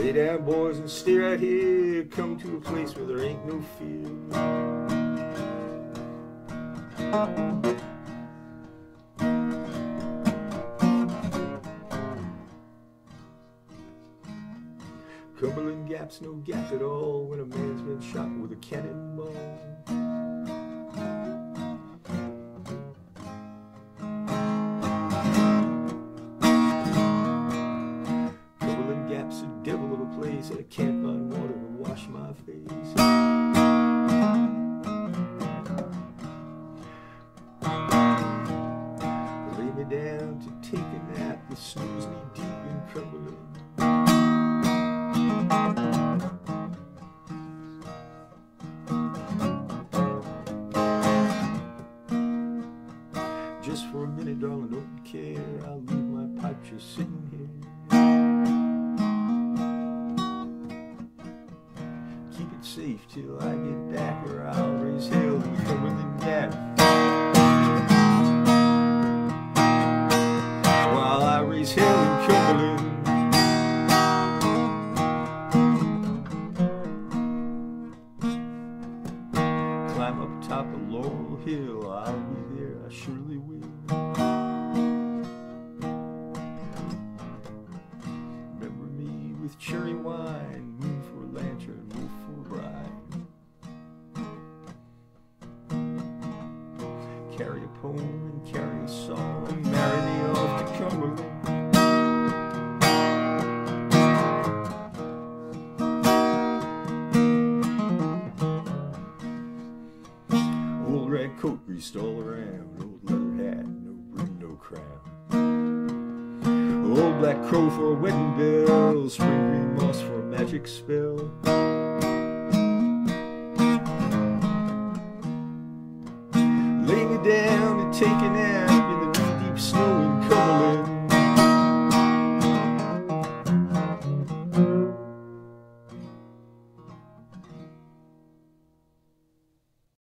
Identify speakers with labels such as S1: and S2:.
S1: Lay down, boys, and stay right here. Come to a place where there ain't no fear. Cumberland Gap's no gap at all when a man's been shot with a cannonball. Cumberland Gap's a devil of a place, and I can't find water to wash my face. Lay me down to take a nap, the snooze knee deep in Cumberland. Just for a minute, darling, don't care. I'll leave my pipe just sitting here. Keep it safe till I get back, or I'll raise hell in Cumberland Gap. While I raise hell in Cumberland. Climb up top of Laurel Hill, I'll be there, I surely will. Remember me with cherry wine, moon for a lantern, wolf for a bride. Carry a poem and carry a song, marry me off to Cumberland. Old red coat greased all around, old leather hat, no brim, no crown. Old black crow for a wedding bell, spring green moss for a magic spell. Lay me down to take a nap,